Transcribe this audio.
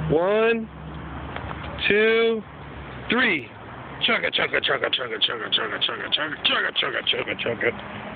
1, 2, 3. Chugga, chugga, chugga, chugga, chugga, chugga, chugga, chugga, chugga, chugga, chugga, chugga.